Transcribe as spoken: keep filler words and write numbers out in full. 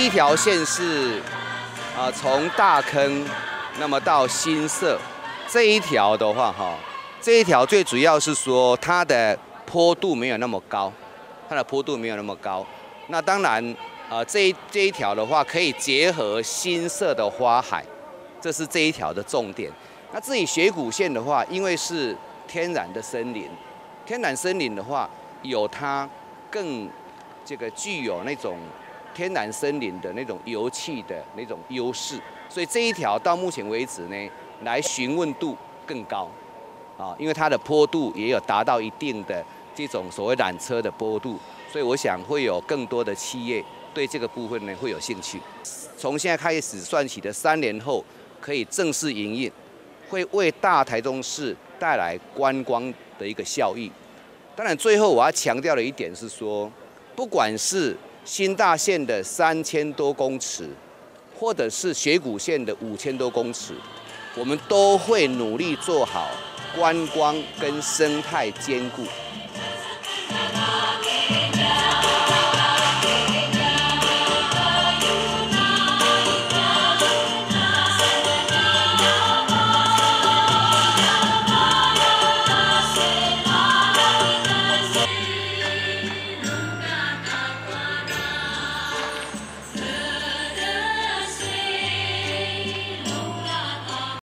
一条线是啊，从大坑那么到新社这一条的话，哈，这一条最主要是说它的坡度没有那么高，它的坡度没有那么高。那当然，呃，这一这一条的话可以结合新社的花海，这是这一条的重点。那至于雪谷线的话，因为是天然的森林，天然森林的话有它更这个具有那种天然森林的那种油气的那种优势，所以这一条到目前为止呢，来询问度更高，啊，因为它的坡度也有达到一定的这种所谓缆车的坡度，所以我想会有更多的企业对这个部分呢会有兴趣。从现在开始算起的三年后可以正式营运，会为大台中市带来观光的一个效益。当然，最后我要强调的一点是说，不管是新大线的三千多公尺，或者是雪谷线的五千多公尺，我们都会努力做好观光跟生态兼顾。